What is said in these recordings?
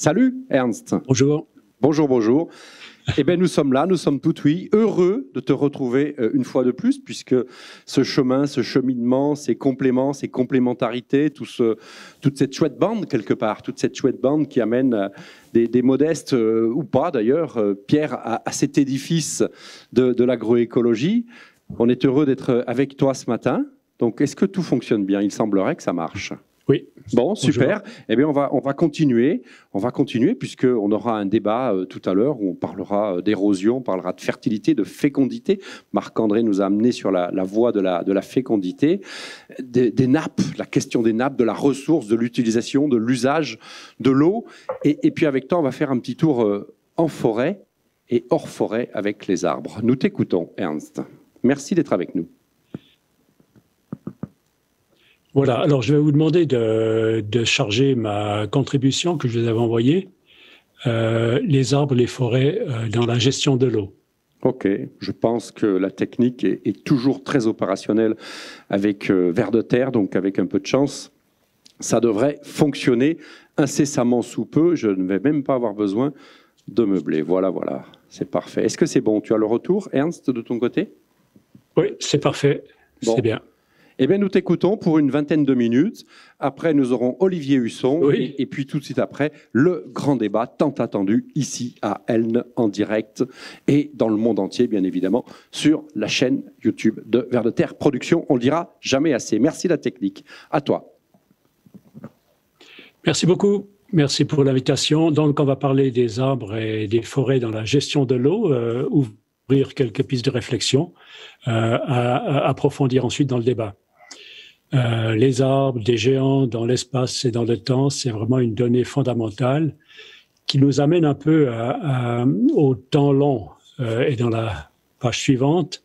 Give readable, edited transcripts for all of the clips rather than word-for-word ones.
Salut Ernst. Bonjour. Bonjour, bonjour. Eh bien, nous sommes là, nous sommes tout oui, heureux de te retrouver une fois de plus, puisque ce chemin, ce cheminement, ces compléments, ces complémentarités, toute cette chouette bande quelque part, toute cette chouette bande qui amène des modestes, ou pas d'ailleurs, pierres à cet édifice de l'agroécologie. On est heureux d'être avec toi ce matin. Donc, est-ce que tout fonctionne bien? Il semblerait que ça marche. Oui. Bon, super. Eh bien, on va continuer. On va continuer puisqu'on aura un débat tout à l'heure où on parlera d'érosion, on parlera de fertilité, de fécondité. Marc-André nous a amené sur la voie de la fécondité, des nappes, la question des nappes, de la ressource, de l'utilisation, de l'usage de l'eau. Et puis avec toi, on va faire un petit tour en forêt et hors forêt avec les arbres. Nous t'écoutons, Ernst. Merci d'être avec nous. Voilà, alors je vais vous demander de charger ma contribution que je vous avais envoyée, les arbres, les forêts dans la gestion de l'eau. Ok, je pense que la technique est toujours très opérationnelle avec vers de terre, donc avec un peu de chance, ça devrait fonctionner incessamment sous peu. Je ne vais même pas avoir besoin de meubler. Voilà, c'est parfait. Est-ce que c'est bon? Tu as le retour, Ernst, de ton côté? Oui, c'est parfait, bon. C'est bien. Eh bien, nous t'écoutons pour une vingtaine de minutes. Après, nous aurons Olivier Husson. Oui. Et puis, tout de suite après, le grand débat tant attendu ici à Elne en direct et dans le monde entier, bien évidemment, sur la chaîne YouTube de Vers de Terre Production. On le dira jamais assez. Merci la technique. À toi. Merci beaucoup. Merci pour l'invitation. Donc, on va parler des arbres et des forêts dans la gestion de l'eau, ouvrir quelques pistes de réflexion, à approfondir ensuite dans le débat. Les arbres, des géants dans l'espace et dans le temps, c'est vraiment une donnée fondamentale qui nous amène un peu au temps long. Et dans la page suivante,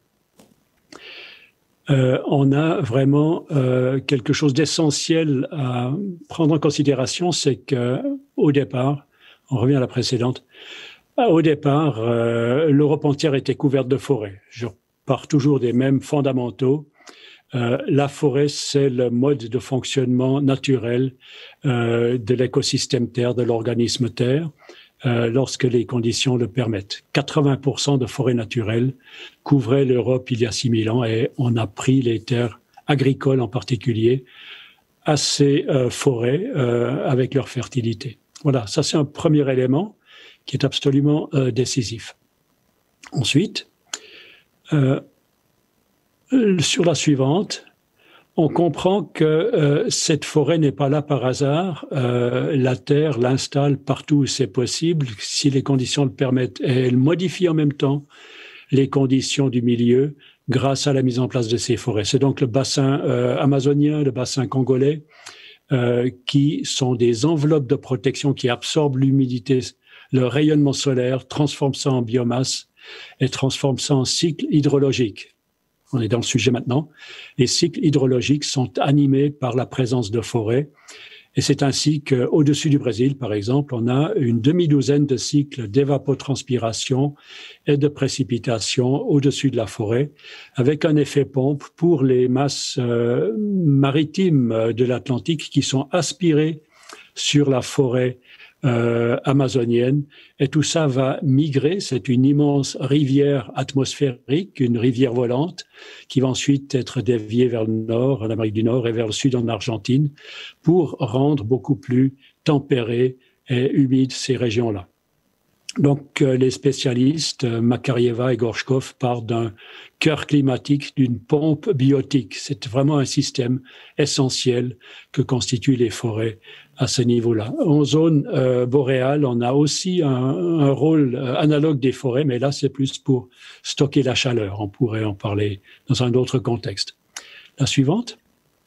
on a vraiment quelque chose d'essentiel à prendre en considération, c'est que au départ, on revient à la précédente, au départ, l'Europe entière était couverte de forêts. Je pars toujours des mêmes fondamentaux. La forêt, c'est le mode de fonctionnement naturel de l'écosystème Terre, de l'organisme Terre, lorsque les conditions le permettent. 80% de forêts naturelles couvraient l'Europe il y a 6000 ans et on a pris les terres agricoles en particulier à ces forêts avec leur fertilité. Voilà, ça c'est un premier élément qui est absolument décisif. Ensuite, sur la suivante, on comprend que cette forêt n'est pas là par hasard. La Terre l'installe partout où c'est possible, si les conditions le permettent. Et elle modifie en même temps les conditions du milieu grâce à la mise en place de ces forêts. C'est donc le bassin amazonien, le bassin congolais, qui sont des enveloppes de protection qui absorbent l'humidité, le rayonnement solaire, transforment ça en biomasse et transforment ça en cycle hydrologique. On est dans le sujet maintenant. Les cycles hydrologiques sont animés par la présence de forêts. Et c'est ainsi qu'au-dessus du Brésil, par exemple, on a une demi-douzaine de cycles d'évapotranspiration et de précipitation au-dessus de la forêt, avec un effet pompe pour les masses maritimes de l'Atlantique qui sont aspirées sur la forêt amazonienne, et tout ça va migrer. C'est une immense rivière atmosphérique, une rivière volante, qui va ensuite être déviée vers le nord, en Amérique du Nord, et vers le sud, en Argentine, pour rendre beaucoup plus tempérées et humides ces régions-là. Donc, les spécialistes, Makarieva et Gorshkov, parlent d'un cœur climatique, d'une pompe biotique. C'est vraiment un système essentiel que constituent les forêts à ce niveau-là. En zone boréale, on a aussi un rôle analogue des forêts, mais là, c'est plus pour stocker la chaleur. On pourrait en parler dans un autre contexte. La suivante.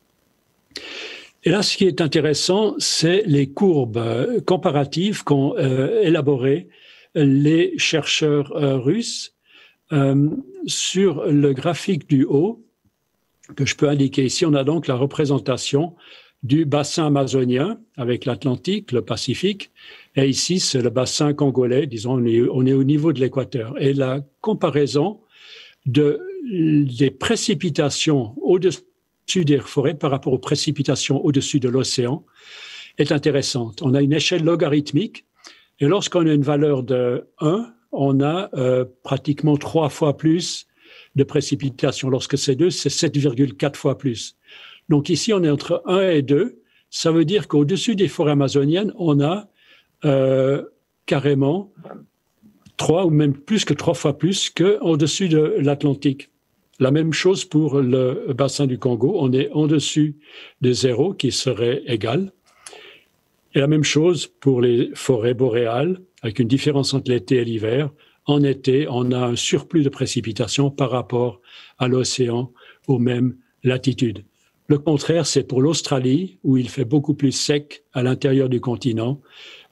Et là, ce qui est intéressant, c'est les courbes comparatives qu'ont élaborées les chercheurs russes sur le graphique du haut, que je peux indiquer ici. On a donc la représentation du bassin amazonien avec l'Atlantique, le Pacifique, et ici c'est le bassin congolais, disons on est au niveau de l'équateur. Et la comparaison des précipitations au-dessus des forêts par rapport aux précipitations au-dessus de l'océan est intéressante. On a une échelle logarithmique Et lorsqu'on a une valeur de 1, on a pratiquement 3 fois plus de précipitations. Lorsque c'est 2, c'est 7,4 fois plus. Donc ici, on est entre 1 et 2. Ça veut dire qu'au-dessus des forêts amazoniennes, on a carrément 3 ou même plus que 3 fois plus qu'au-dessus de l'Atlantique. La même chose pour le bassin du Congo. On est en-dessus de 0, qui serait égal. Et la même chose pour les forêts boréales, avec une différence entre l'été et l'hiver. En été, on a un surplus de précipitations par rapport à l'océan aux mêmes latitudes. Le contraire, c'est pour l'Australie, où il fait beaucoup plus sec à l'intérieur du continent,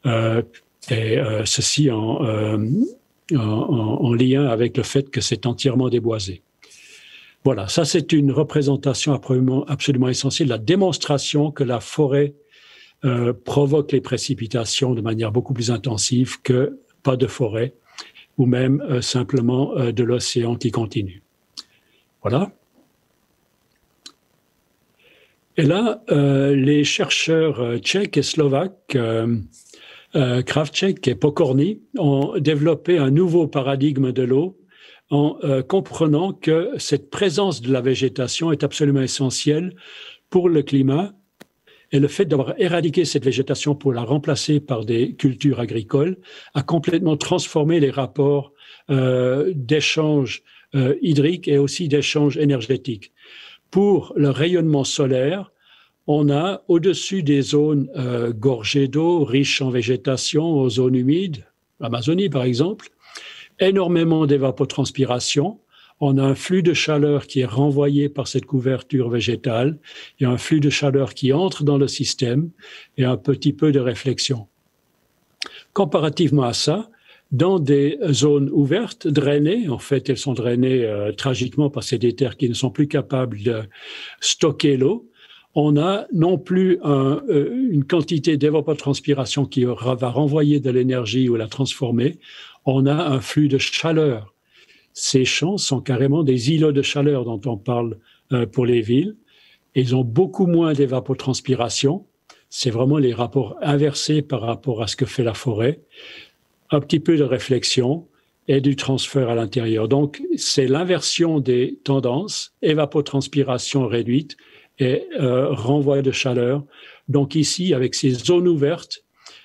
ceci en lien avec le fait que c'est entièrement déboisé. Voilà, ça c'est une représentation absolument essentielle, la démonstration que la forêt provoque les précipitations de manière beaucoup plus intensive que pas de forêt, ou même simplement de l'océan qui continue. Voilà. Et là, les chercheurs tchèques et slovaques, Kravčík et Pokorný, ont développé un nouveau paradigme de l'eau en comprenant que cette présence de la végétation est absolument essentielle pour le climat. Et le fait d'avoir éradiqué cette végétation pour la remplacer par des cultures agricoles a complètement transformé les rapports d'échange hydrique et aussi d'échange énergétique. Pour le rayonnement solaire, on a au-dessus des zones gorgées d'eau, riches en végétation, aux zones humides, l'Amazonie par exemple, énormément d'évapotranspiration. On a un flux de chaleur qui est renvoyé par cette couverture végétale. Il y a un flux de chaleur qui entre dans le système et un petit peu de réflexion. Comparativement à ça, dans des zones ouvertes, drainées, en fait, elles sont drainées tragiquement par ces terres qui ne sont plus capables de stocker l'eau, on a non plus une quantité d'évapotranspiration qui va renvoyer de l'énergie ou la transformer, on a un flux de chaleur. Ces champs sont carrément des îlots de chaleur dont on parle pour les villes. Ils ont beaucoup moins d'évapotranspiration. C'est vraiment les rapports inversés par rapport à ce que fait la forêt. Un petit peu de réflexion et du transfert à l'intérieur. Donc, c'est l'inversion des tendances, évapotranspiration réduite et renvoi de chaleur. Donc ici, avec ces zones ouvertes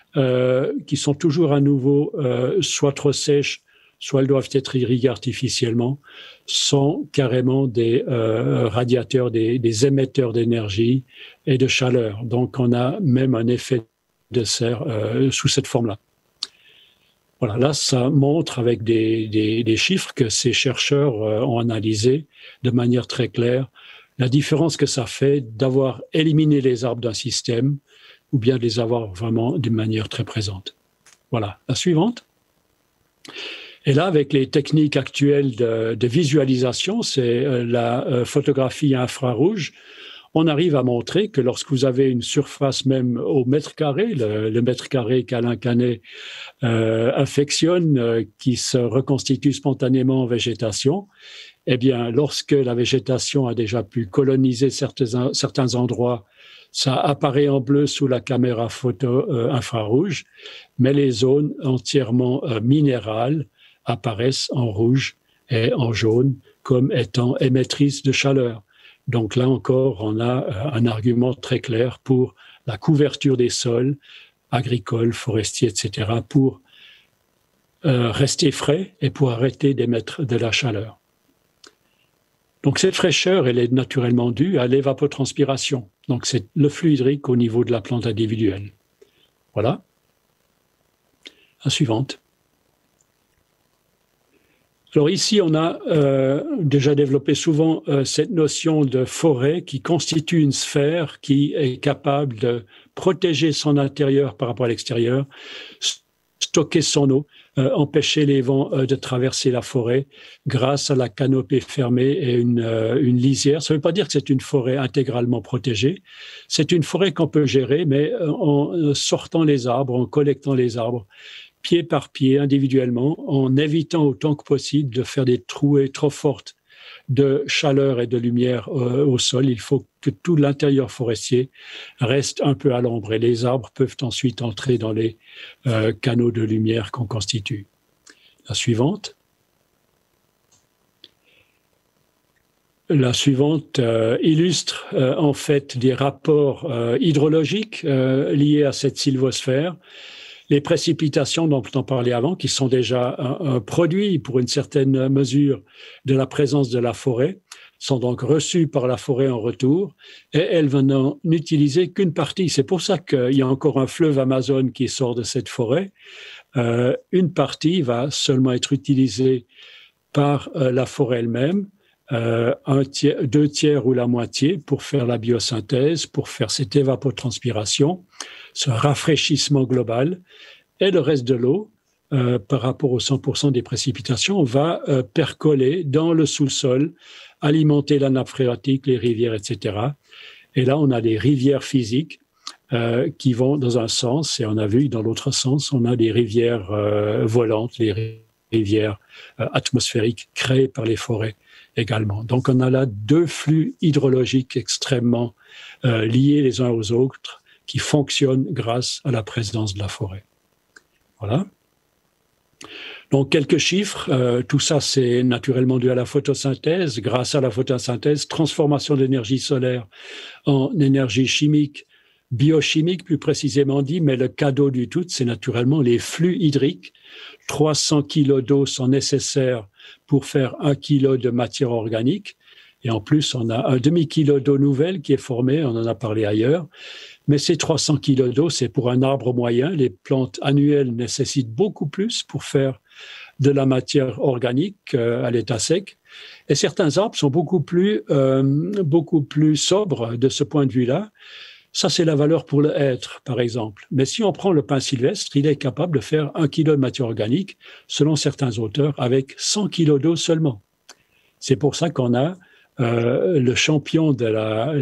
qui sont toujours à nouveau soit trop sèches, soit elles doivent être irriguées artificiellement, sont carrément des radiateurs, des émetteurs d'énergie et de chaleur. Donc, on a même un effet de serre sous cette forme-là. Voilà, là, ça montre avec des chiffres que ces chercheurs ont analysé de manière très claire la différence que ça fait d'avoir éliminé les arbres d'un système ou bien de les avoir vraiment d'une manière très présente. Voilà, la suivante. Et là, avec les techniques actuelles de visualisation, c'est la photographie infrarouge, on arrive à montrer que lorsque vous avez une surface même au mètre carré, le mètre carré qu'Alain Canet affectionne, qui se reconstitue spontanément en végétation, eh bien, lorsque la végétation a déjà pu coloniser certains endroits, ça apparaît en bleu sous la caméra photo infrarouge, mais les zones entièrement minérales apparaissent en rouge et en jaune comme étant émettrices de chaleur. Donc là encore, on a un argument très clair pour la couverture des sols agricoles, forestiers, etc., pour rester frais et pour arrêter d'émettre de la chaleur. Donc cette fraîcheur, elle est naturellement due à l'évapotranspiration. Donc c'est le flux hydrique au niveau de la plante individuelle. Voilà. La suivante. Alors ici, on a déjà développé souvent cette notion de forêt qui constitue une sphère qui est capable de protéger son intérieur par rapport à l'extérieur, stocker son eau, empêcher les vents de traverser la forêt grâce à la canopée fermée et une lisière. Ça ne veut pas dire que c'est une forêt intégralement protégée. C'est une forêt qu'on peut gérer, mais en sortant les arbres, en collectant les arbres, pied par pied, individuellement, en évitant autant que possible de faire des trouées trop fortes de chaleur et de lumière au sol. Il faut que tout l'intérieur forestier reste un peu à l'ombre et les arbres peuvent ensuite entrer dans les canaux de lumière qu'on constitue. La suivante. La suivante illustre en fait des rapports hydrologiques liés à cette sylvosphère. Les précipitations dont on parlait avant, qui sont déjà un produit pour une certaine mesure de la présence de la forêt, sont donc reçues par la forêt en retour et elles vont n'en utiliser qu'une partie. C'est pour ça qu'il y a encore un fleuve Amazon qui sort de cette forêt. Une partie va seulement être utilisée par la forêt elle-même, deux tiers ou la moitié pour faire la biosynthèse, pour faire cette évapotranspiration, ce rafraîchissement global, et le reste de l'eau, par rapport aux 100% des précipitations, va percoler dans le sous-sol, alimenter la nappe phréatique, les rivières, etc. Et là, on a des rivières physiques qui vont dans un sens, et on a vu que dans l'autre sens, on a des rivières volantes, les rivières atmosphériques créées par les forêts également. Donc, on a là deux flux hydrologiques extrêmement liés les uns aux autres qui fonctionnent grâce à la présence de la forêt. Voilà. Donc, quelques chiffres. Tout ça, c'est naturellement dû à la photosynthèse. Grâce à la photosynthèse, transformation d'énergie solaire en énergie chimique, biochimique plus précisément dit, mais le cadeau du tout, c'est naturellement les flux hydriques. 300 kilos d'eau sont nécessaires pour faire 1 kilo de matière organique. Et en plus, on a un demi-kilo d'eau nouvelle qui est formée, on en a parlé ailleurs. Mais ces 300 kilos d'eau, c'est pour un arbre moyen. Les plantes annuelles nécessitent beaucoup plus pour faire de la matière organique à l'état sec. Et certains arbres sont beaucoup plus sobres de ce point de vue-là. Ça, c'est la valeur pour le hêtre, par exemple. Mais si on prend le pin sylvestre, il est capable de faire 1 kilo de matière organique, selon certains auteurs, avec 100 kilos d'eau seulement. C'est pour ça qu'on a le champion de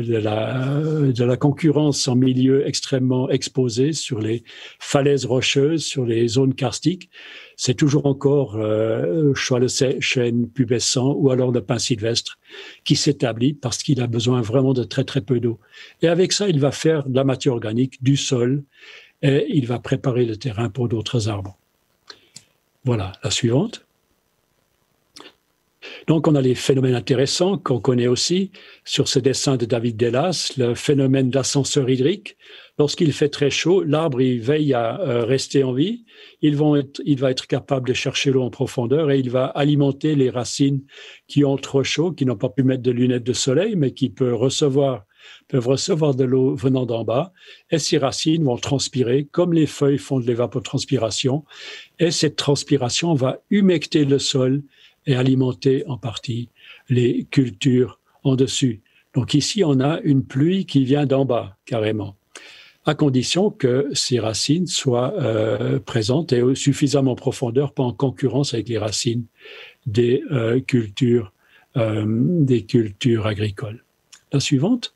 la concurrence en milieu extrêmement exposé sur les falaises rocheuses, sur les zones karstiques. C'est toujours encore soit le chêne pubescent ou alors le pin sylvestre qui s'établit parce qu'il a besoin vraiment de très très peu d'eau. Et avec ça, il va faire de la matière organique, du sol, et il va préparer le terrain pour d'autres arbres. Voilà, la suivante. Donc, on a les phénomènes intéressants qu'on connaît aussi sur ce dessin de David Delas, le phénomène d'ascenseur hydrique. Lorsqu'il fait très chaud, l'arbre il veille à rester en vie. Il va être capable de chercher l'eau en profondeur et il va alimenter les racines qui ont trop chaud, qui n'ont pas pu mettre de lunettes de soleil, mais qui peuvent recevoir de l'eau venant d'en bas. Et ces racines vont transpirer comme les feuilles font de l'évapotranspiration. Et cette transpiration va humecter le sol et alimenter en partie les cultures en dessus. Donc ici, on a une pluie qui vient d'en bas, carrément, à condition que ces racines soient présentes et suffisamment en profondeur, pas en concurrence avec les racines des cultures agricoles. La suivante.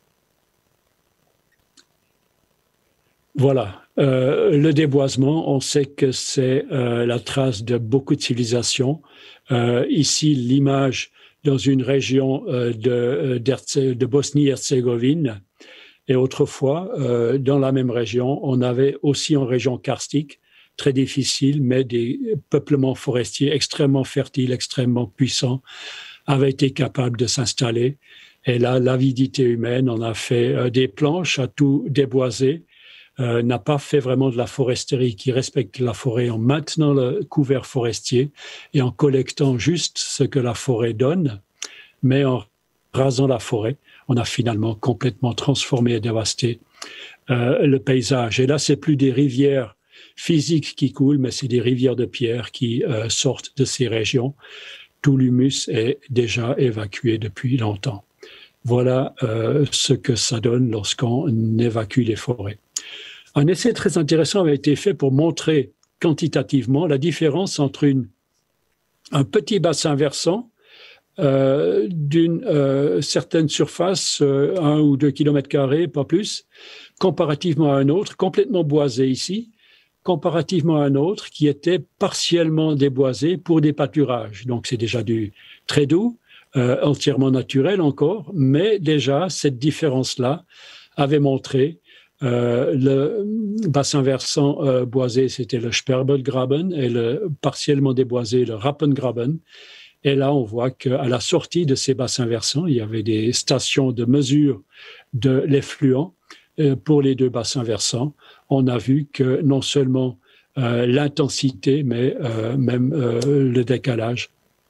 Voilà. Le déboisement, on sait que c'est la trace de beaucoup de civilisations. Ici, l'image dans une région de Bosnie-Herzégovine. Et autrefois, dans la même région, on avait aussi en région karstique, très difficile, mais des peuplements forestiers extrêmement fertiles, extrêmement puissants, avaient été capables de s'installer. Et là, l'avidité humaine, on a fait des planches à tout déboiser, n'a pas fait vraiment de la foresterie qui respecte la forêt en maintenant le couvert forestier et en collectant juste ce que la forêt donne, mais en rasant la forêt, on a finalement complètement transformé et dévasté le paysage. Et là, c'est plus des rivières physiques qui coulent, mais c'est des rivières de pierre qui sortent de ces régions. Tout l'humus est déjà évacué depuis longtemps. Voilà ce que ça donne lorsqu'on évacue les forêts. Un essai très intéressant avait été fait pour montrer quantitativement la différence entre un petit bassin versant d'une certaine surface, 1 ou 2 km², pas plus, comparativement à un autre, complètement boisé ici, comparativement à un autre qui était partiellement déboisé pour des pâturages. Donc c'est déjà du très doux, entièrement naturel encore, mais déjà cette différence-là avait montré le bassin versant boisé, c'était le Sperbergraben, et le partiellement déboisé, le Rappengraben. Et là, on voit qu'à la sortie de ces bassins versants, il y avait des stations de mesure de l'effluent pour les deux bassins versants. On a vu que non seulement l'intensité, mais même le décalage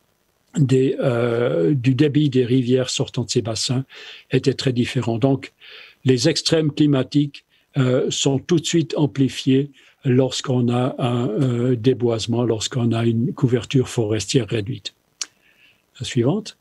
du débit des rivières sortant de ces bassins était très différent. Donc, les extrêmes climatiques sont tout de suite amplifiés lorsqu'on a un déboisement, lorsqu'on a une couverture forestière réduite. La suivante.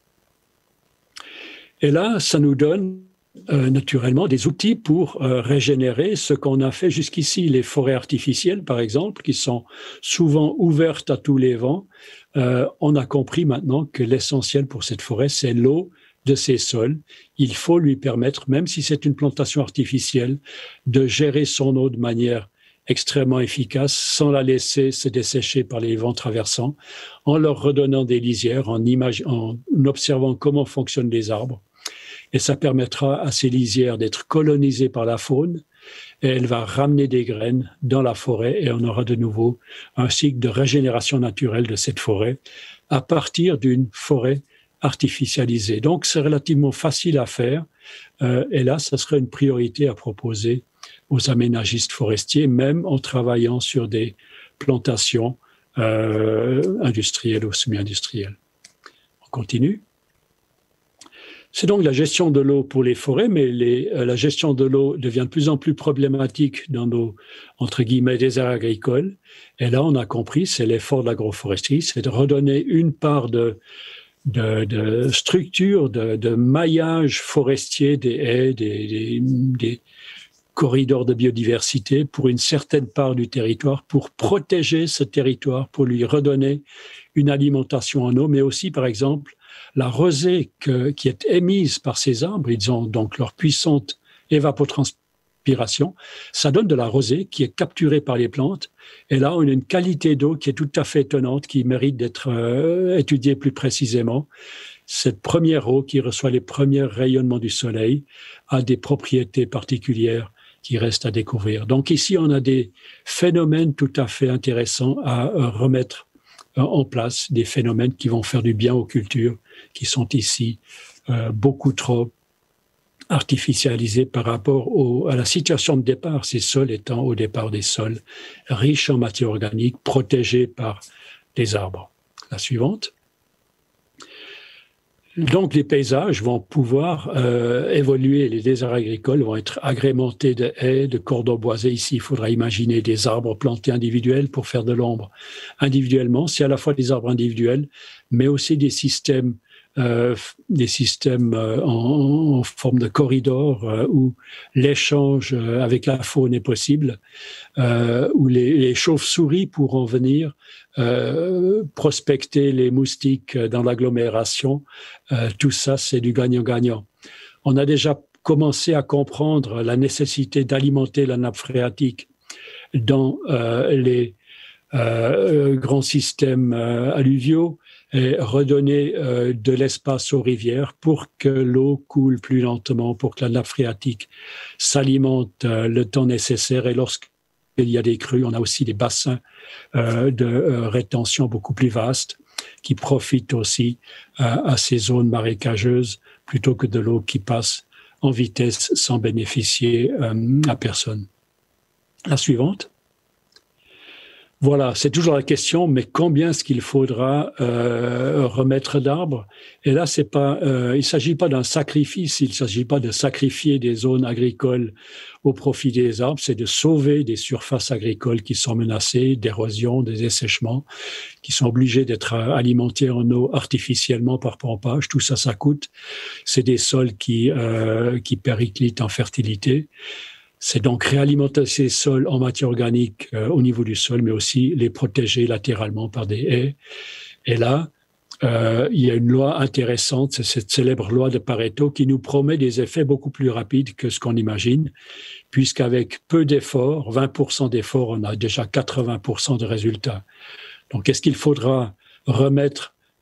Et là, ça nous donne naturellement des outils pour régénérer ce qu'on a fait jusqu'ici. Les forêts artificielles, par exemple, qui sont souvent ouvertes à tous les vents. On a compris maintenant que l'essentiel pour cette forêt, c'est l'eau de ces sols. Il faut lui permettre, même si c'est une plantation artificielle, de gérer son eau de manière extrêmement efficace, sans la laisser se dessécher par les vents traversants, en leur redonnant des lisières, en observant comment fonctionnent les arbres. Et ça permettra à ces lisières d'être colonisées par la faune, et elle va ramener des graines dans la forêt, et on aura de nouveau un cycle de régénération naturelle de cette forêt à partir d'une forêt artificialisée. Donc, c'est relativement facile à faire, et là, ça serait une priorité à proposer aux aménagistes forestiers, même en travaillant sur des plantations industrielles ou semi-industrielles. On continue. C'est donc la gestion de l'eau pour les forêts, mais la gestion de l'eau devient de plus en plus problématique dans nos, entre guillemets, déserts agricoles. Et là, on a compris, c'est l'effort de l'agroforesterie, c'est de redonner une part de structure, de maillage forestier des haies, des corridors de biodiversité pour une certaine part du territoire, pour protéger ce territoire, pour lui redonner une alimentation en eau, mais aussi, par exemple, la rosée qui est émise par ces arbres. Ils ont donc leur puissante évapotranspiration. Ça donne de la rosée qui est capturée par les plantes. Et là, on a une qualité d'eau qui est tout à fait étonnante, qui mérite d'être étudiée plus précisément. Cette première eau qui reçoit les premiers rayonnements du soleil a des propriétés particulières qui restent à découvrir. Donc ici, on a des phénomènes tout à fait intéressants à remettre en place, des phénomènes qui vont faire du bien aux cultures, qui sont ici beaucoup trop artificialisés par rapport à la situation de départ, ces sols étant au départ des sols riches en matière organique, protégés par des arbres. La suivante. Donc, les paysages vont pouvoir évoluer. Les déserts agricoles vont être agrémentés de haies, de cordons boisés. Ici, il faudra imaginer des arbres plantés individuels pour faire de l'ombre individuellement. C'est à la fois des arbres individuels, mais aussi des systèmes en forme de corridor où l'échange avec la faune est possible, où les chauves-souris pourront venir prospecter les moustiques dans l'agglomération. Tout ça, c'est du gagnant-gagnant. On a déjà commencé à comprendre la nécessité d'alimenter la nappe phréatique dans les grands systèmes alluviaux et redonner de l'espace aux rivières pour que l'eau coule plus lentement, pour que la nappe phréatique s'alimente le temps nécessaire. Et lorsqu'il y a des crues, on a aussi des bassins de rétention beaucoup plus vastes qui profitent aussi à ces zones marécageuses plutôt que de l'eau qui passe en vitesse sans bénéficier à personne. La suivante. Voilà, c'est toujours la question, mais combien est-ce qu'il faudra remettre d'arbres? Et là, c'est pas, il s'agit pas d'un sacrifice, il s'agit pas de sacrifier des zones agricoles au profit des arbres, c'est de sauver des surfaces agricoles qui sont menacées d'érosion, des dessèchements, qui sont obligés d'être alimentés en eau artificiellement par pompage. Tout ça, ça coûte. C'est des sols qui périclitent en fertilité. C'est donc réalimenter ces sols en matière organique au niveau du sol, mais aussi les protéger latéralement par des haies. Et là, il y a une loi intéressante, c'est cette célèbre loi de Pareto qui nous promet des effets beaucoup plus rapides que ce qu'on imagine, puisqu'avec peu d'efforts, 20% d'efforts, on a déjà 80% de résultats. Donc, est-ce qu'il faudra remettre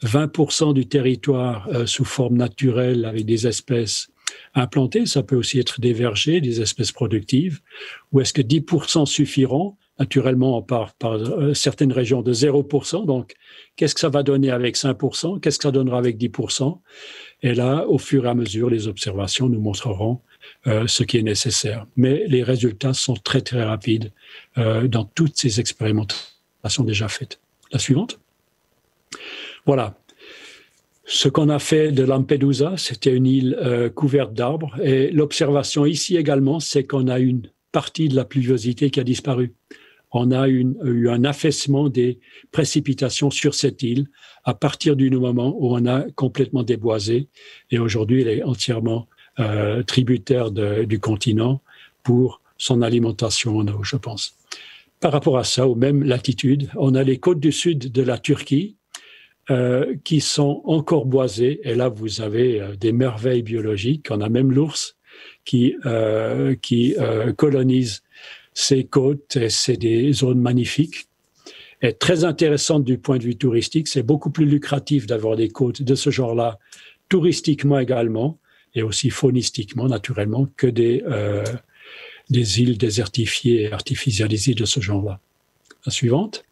20% du territoire sous forme naturelle avec des espèces implantées, ça peut aussi être des vergers, des espèces productives, ou est-ce que 10% suffiront? Naturellement, on part par certaines régions de 0%, donc qu'est-ce que ça va donner avec 5%? Qu'est-ce que ça donnera avec 10%? Et là, au fur et à mesure, les observations nous montreront ce qui est nécessaire. Mais les résultats sont très, très rapides dans toutes ces expérimentations déjà faites. La suivante. Voilà. Ce qu'on a fait de Lampedusa, c'était une île couverte d'arbres. Et l'observation ici également, c'est qu'on a une partie de la pluviosité qui a disparu. On a eu un affaissement des précipitations sur cette île à partir du moment où on a complètement déboisé. Et aujourd'hui, elle est entièrement tributaire du continent pour son alimentation en eau, je pense. Par rapport à ça, aux mêmes latitudes, on a les côtes du sud de la Turquie qui sont encore boisées. Et là, vous avez des merveilles biologiques. On a même l'ours qui colonise ces côtes. Et c'est des zones magnifiques et très intéressantes du point de vue touristique. C'est beaucoup plus lucratif d'avoir des côtes de ce genre-là, touristiquement également, et aussi faunistiquement, naturellement, que des îles désertifiées et artificialisées de ce genre-là. La suivante.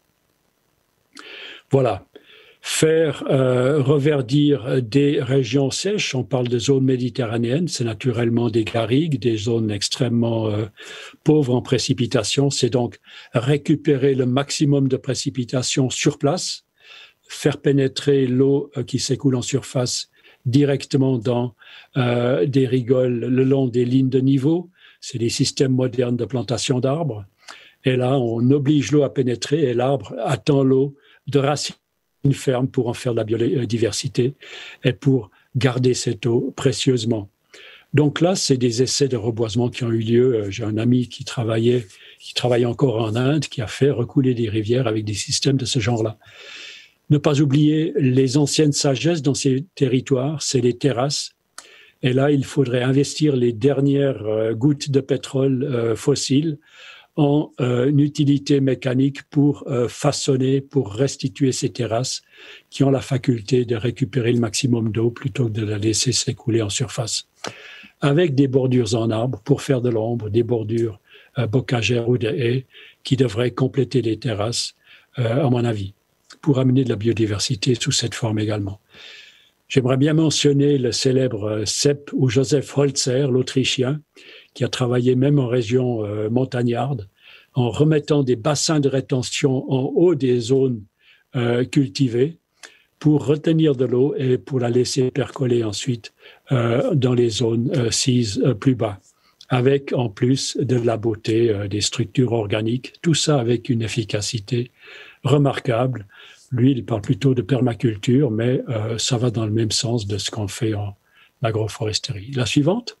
Voilà. Faire reverdir des régions sèches, on parle de zones méditerranéennes, c'est naturellement des garrigues, des zones extrêmement pauvres en précipitations. C'est donc récupérer le maximum de précipitations sur place, faire pénétrer l'eau qui s'écoule en surface directement dans des rigoles le long des lignes de niveau. C'est des systèmes modernes de plantation d'arbres. Et là, on oblige l'eau à pénétrer et l'arbre attend l'eau de racines fermes pour en faire de la biodiversité et pour garder cette eau précieusement. Donc là, c'est des essais de reboisement qui ont eu lieu. J'ai un ami qui travaille encore en Inde, qui a fait recouler des rivières avec des systèmes de ce genre-là. Ne pas oublier les anciennes sagesses dans ces territoires, c'est les terrasses. Et là, il faudrait investir les dernières gouttes de pétrole fossile en utilité mécanique pour façonner, pour restituer ces terrasses qui ont la faculté de récupérer le maximum d'eau plutôt que de la laisser s'écouler en surface. Avec des bordures en arbre pour faire de l'ombre, des bordures bocagères ou des haies qui devraient compléter les terrasses, à mon avis, pour amener de la biodiversité sous cette forme également. J'aimerais bien mentionner le célèbre Sepp ou Joseph Holzer, l'Autrichien, qui a travaillé même en région montagnarde, en remettant des bassins de rétention en haut des zones cultivées pour retenir de l'eau et pour la laisser percoler ensuite dans les zones sises plus bas, avec en plus de la beauté des structures organiques, tout ça avec une efficacité remarquable. Lui, il parle plutôt de permaculture, mais ça va dans le même sens de ce qu'on fait en agroforesterie. La suivante.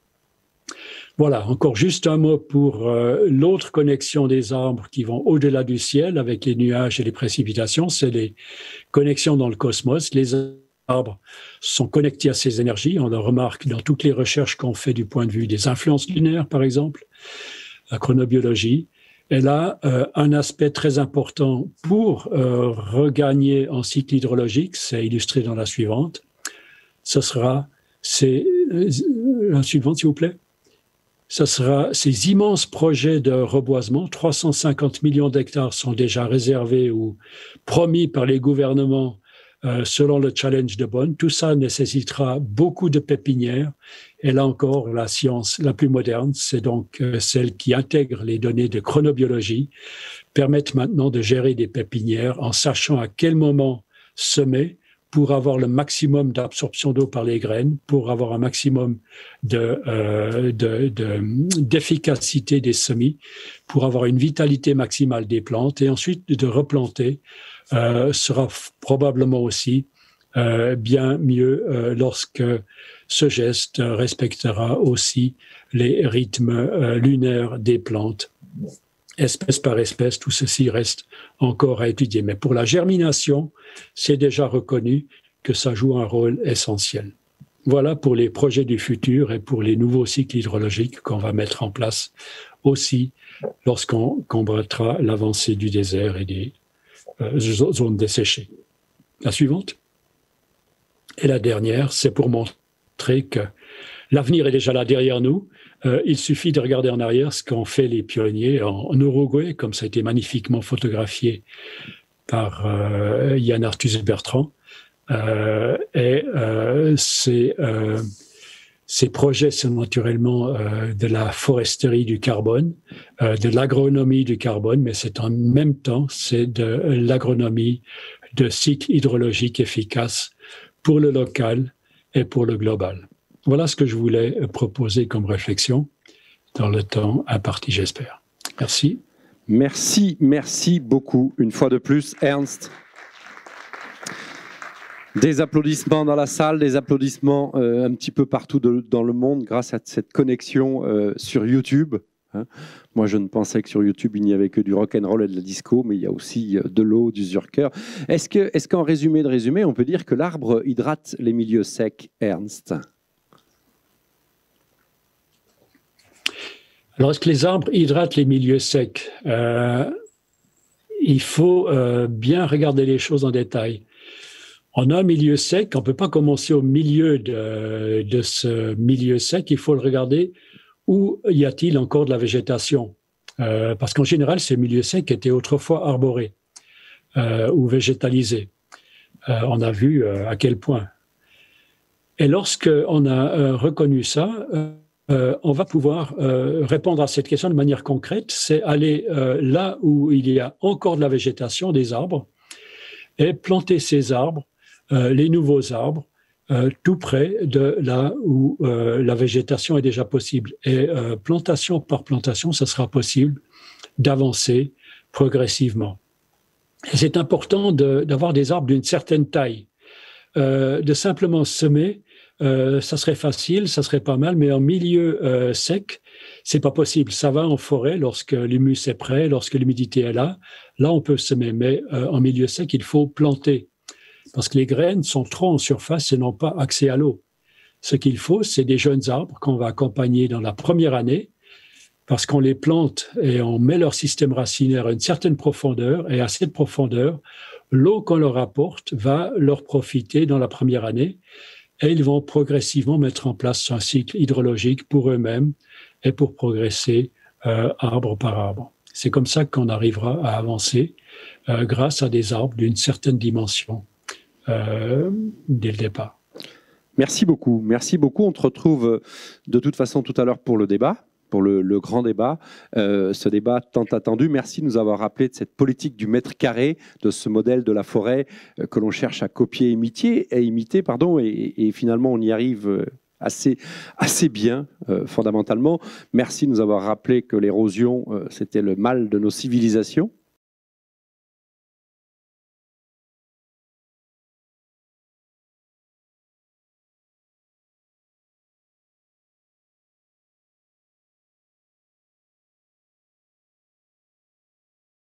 Voilà, encore juste un mot pour l'autre connexion des arbres qui vont au-delà du ciel avec les nuages et les précipitations, c'est les connexions dans le cosmos. Les arbres sont connectés à ces énergies, on le remarque dans toutes les recherches qu'on fait du point de vue des influences lunaires, par exemple, la chronobiologie. Et là, un aspect très important pour regagner en cycle hydrologique, c'est illustré dans la suivante. C'est la suivante, s'il vous plaît. Ce sera ces immenses projets de reboisement. 350 millions d'hectares sont déjà réservés ou promis par les gouvernements selon le challenge de Bonn. Tout ça nécessitera beaucoup de pépinières. Et là encore, la science la plus moderne, c'est donc celle qui intègre les données de chronobiologie, permettent maintenant de gérer des pépinières en sachant à quel moment semer pour avoir le maximum d'absorption d'eau par les graines, pour avoir un maximum d'efficacité des semis, pour avoir une vitalité maximale des plantes et ensuite de replanter sera probablement aussi bien mieux lorsque ce geste respectera aussi les rythmes lunaires des plantes. Espèce par espèce, tout ceci reste encore à étudier. Mais pour la germination, c'est déjà reconnu que ça joue un rôle essentiel. Voilà pour les projets du futur et pour les nouveaux cycles hydrologiques qu'on va mettre en place aussi lorsqu'on combattra l'avancée du désert et des zones desséchées. La suivante. Et la dernière, c'est pour montrer que l'avenir est déjà là derrière nous. Il suffit de regarder en arrière ce qu'ont fait les pionniers en Uruguay, comme ça a été magnifiquement photographié par Yann Arthus Bertrand. Ces projets sont naturellement de la foresterie du carbone, de l'agronomie du carbone, mais c'est en même temps, c'est de l'agronomie de cycles hydrologiques efficaces pour le local et pour le global. Voilà ce que je voulais proposer comme réflexion dans le temps imparti, j'espère. Merci. Merci beaucoup, une fois de plus, Ernst. Des applaudissements dans la salle, des applaudissements un petit peu partout dans le monde grâce à cette connexion sur YouTube. Hein. Moi, je ne pensais que sur YouTube, il n'y avait que du rock'n'roll et de la disco, mais il y a aussi de l'eau, du Zürcher. Est-ce qu'en résumé de résumé, on peut dire que l'arbre hydrate les milieux secs, Ernst? Alors, est-ce que les arbres hydratent les milieux secs? Il faut bien regarder les choses en détail. On a un milieu sec, on ne peut pas commencer au milieu de ce milieu sec, il faut le regarder où y a-t-il encore de la végétation. Parce qu'en général, ces milieux secs étaient autrefois arborés ou végétalisés. On a vu à quel point. Et lorsqu'on a reconnu ça, on va pouvoir répondre à cette question de manière concrète, c'est aller là où il y a encore de la végétation, des arbres, et planter ces arbres, les nouveaux arbres, tout près de là où la végétation est déjà possible. Et plantation par plantation, ça sera possible d'avancer progressivement. Et c'est important d'avoir des arbres d'une certaine taille. De simplement semer, ça serait facile, ça serait pas mal, mais en milieu sec, c'est pas possible. Ça va en forêt lorsque l'humus est prêt, lorsque l'humidité est là. Là, on peut semer, mais en milieu sec, il faut planter. Parce que les graines sont trop en surface et n'ont pas accès à l'eau. Ce qu'il faut, c'est des jeunes arbres qu'on va accompagner dans la première année, parce qu'on les plante et on met leur système racinaire à une certaine profondeur, et à cette profondeur, l'eau qu'on leur apporte va leur profiter dans la première année, et ils vont progressivement mettre en place un cycle hydrologique pour eux-mêmes et pour progresser arbre par arbre. C'est comme ça qu'on arrivera à avancer grâce à des arbres d'une certaine dimension. Dès le départ. Merci beaucoup. Merci beaucoup. On te retrouve de toute façon tout à l'heure pour le débat, pour le grand débat. Ce débat tant attendu. Merci de nous avoir rappelé de cette politique du mètre carré, de ce modèle de la forêt que l'on cherche à copier, imiter, et finalement on y arrive assez bien, fondamentalement. Merci de nous avoir rappelé que l'érosion, c'était le mal de nos civilisations.